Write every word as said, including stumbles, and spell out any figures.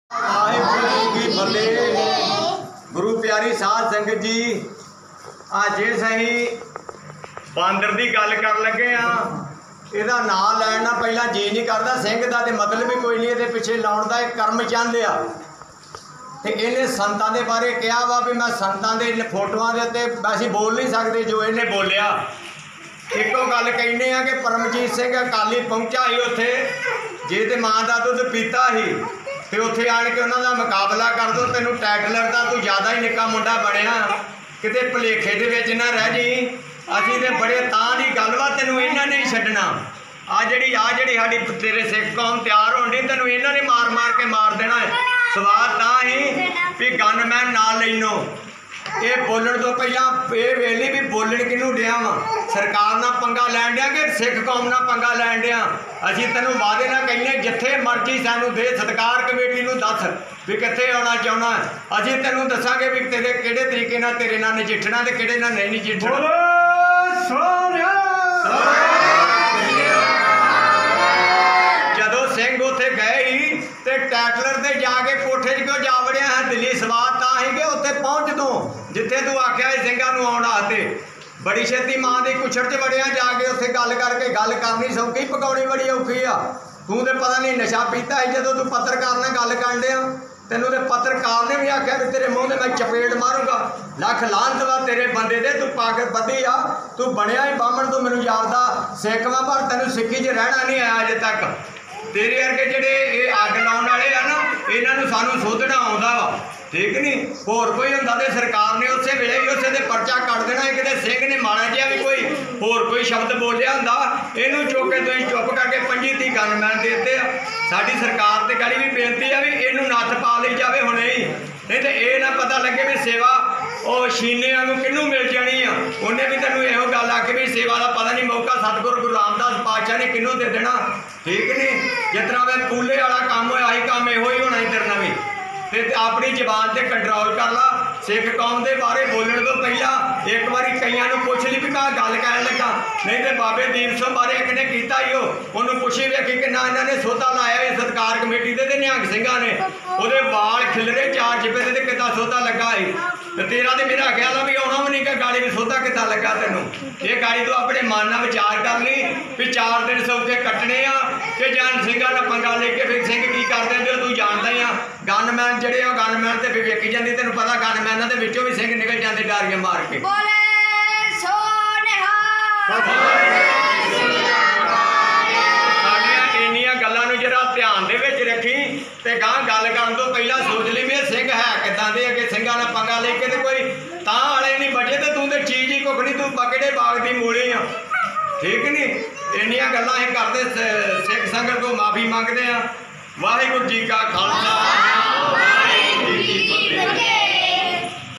वाहिगुरू की फतेह। गुरु प्यारी साध संगत जी, अज सही बांदर की गल कर लगे हाँ। इहदा नाम लैण ना पहला जी नहीं करता। सिंह का तो मतलब ही कोई नहीं, ये पिछे लाउण का एक कर्म चाहते आ। तो इन्हें संतां के बारे कहा वा भी मैं संतां के फोटोआं के उत्ते वैसे बोल नहीं सकते जो इन्हें बोलिया। एको गल कहने कि परमजीत सिंह अकाली पहुंचा ही उत्थे, जे ते मां का दुध पीता ही तो उत्थे आण के उन्हों का मुकाबला कर दो। तेनों टैटलर का तू ज़्यादा ही निक्का मुंडा बनया, किते भुलेखे दे विच ना रह जी। असीं ते बड़े तां दी गल वा, तैनूं इन्हां ने ही छड्डना। आ जिहड़ी आ जिहड़ी साडी तेरे सिख कौम तैयार होण दी, तैनूं इन्हां ने मार मार के मार देना है। सवाल तां ही भी गनमैन ना लैनो। ये बोलण तो पहला ये वेली भी बोलण किनूं डिया वा, सरकार ना पंगा लैण डिया कि सिख कौम ना पंगा लैण डिया। असीं तैनूं वादे ना कहने जिथे मर्जी सानूं दे, सत्कार कमेटी नूं दस भी कित्थे आउणा चाहुंदा। असीं तैनूं दसांगे भी तेरे किहड़े तरीके नाल तेरे नाल नजिठना ते किहड़े नाल नहीं नजिठना। जदों सिंह उत्थे गए ही ते टैटलर ते जाके कोठे च क्यों जा वड़िया है दिल्ली? सवाद तां ही कि उत्थे पहुंच तूं जिथे तू आख्या सिंघां नूं आउण वास्ते। बड़ी छेती मां दी कुछड़ च वड़िया जाके उत्थे गल करके गल करनी सौखी, पकाउणी बड़ी औखी आ। तूं ते पता नहीं नशा पीता है जदों तू पत्रकार नाल गल करन डिया। तेनों ते पत्रकार ने भी आख्या भी तेरे मूँह ते मैं चपेड़ मारूंगा। लख लानत वा तेरे बंदे दे, तू पागल बदी आ। तू बनया ही बामण, तू मैनूं याददा सिख वां, पर तैनूं सिक्खी च रहना नहीं आया अजे तक। तेरे वर्गे जिहड़े ये अग लाउण वाले आ ना, इन्हां नूं सानूं सोधना आउंदा वा, ठीक नहीं। होर कोई हुंदा ते सरकार ने उस वेले ही उसे ते परचा कट देना। किते सिंह ने माड़ा जिहा भी कोई होर कोई शब्द बोलिया हुंदा, इहनूं चुक के तुसीं चुप करके पंजी ती गनमैन दे दित्ते आ। साडी सरकार ते गली भी बेनती है भी इहनूं नत्थ पा लई जावे हुणे ही, नहीं तो ये ना पता लगे भी सेवा ਉਹ शीने वांगू किनू मिल जानी आ। उन्हें भी तेनों यो गल आके भी सेवा का पता नहीं मौका सतगुरु गुरु रामदास पातशाह ने किनू दे देना, ठीक नहीं। जितना वे कूले वाला काम होया ही काम यो ही होना ही तेरे नाल भी। ते अपनी जबान से कंट्रोल कर ला। सिख कौम के बारे बोलने तो पहला एक बार कई पुछ ली भी कहा गल कह लगा, नहीं तो बाबे दीप सिंह बारे एक ने किया ही उन्होंने पुछी वेखी कि ना इन्होंने सोधा लाया है सत्कार कमेटी के निहंग सिंघां ने, वो वाल खिलरे चार चिपे ते कितना सोधा लगा ही। तो तेरा तो मेरा ख्याल है भी आना भी नहीं कि गाड़ी में सोधा कितना लगा तेनों। ये गाड़ी तो अपने मन में विचार कर ली भी चार दिन सौखे कटने आ कि जान सिंघां नाल पंगा लेके फिर सिंह की करते हैं तू जानता ही आ। गनमैन जिहड़े आ गनमैन ते फिर वेखी जाती, तेनों पता गनमैन दे विचों भी सिंह निकल जाते डारियां मार के। ध्यान दे विच रखी ते गां गल करन तो पहला सोच ली भी सिंह है किदां दे अगे सिंघां नाल पंगा लेके ते कोई तां वाले नहीं बचे ते तूं ते चीज ही कुछ नहीं, तू बकड़े बाग दी मूली आ, ठीक नहीं। इन्नियां गल्लां असीं करदे सिख संगत को माफी मंगदे आ। वाहिगुरू जी का खालसा।